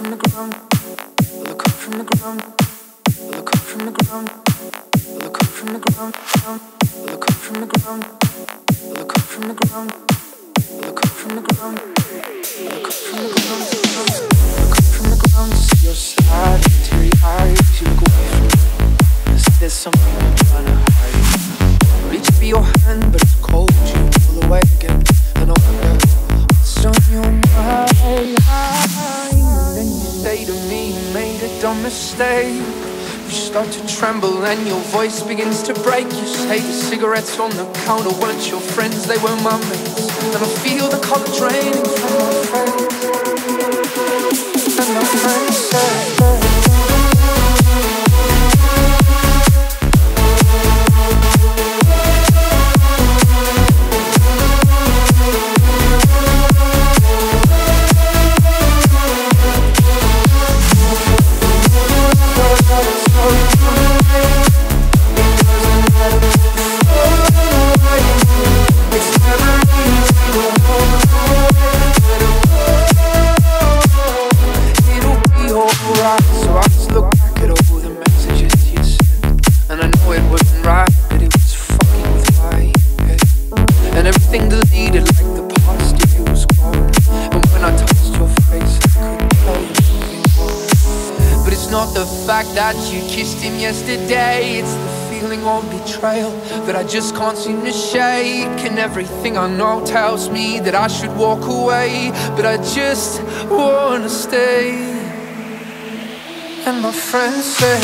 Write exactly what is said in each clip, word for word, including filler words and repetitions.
from the ground. Will it come from the ground? Will it come from the ground? Will it come from the ground? Will it come from the ground? Will it come from the ground? Will it come from the ground? Will it come from the ground? Will it come from the ground? See your sad, teary eyes. You look away from me. I see there's something I'm trying to hide. Reach for your hand, but it's cold. You pull away again, and I wonder what's on your mind. And then you say to me, you made a dumb mistake. You start to tremble and your voice begins to break. You say the cigarettes on the counter weren't your friends, they were my mates. And I feel the color draining from my face. And my friends say that you kissed him yesterday. It's the feeling of betrayal that I just can't seem to shake. And everything I know tells me that I should walk away, but I just wanna stay. And my friends say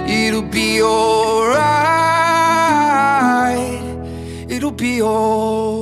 be alright. It'll be alright.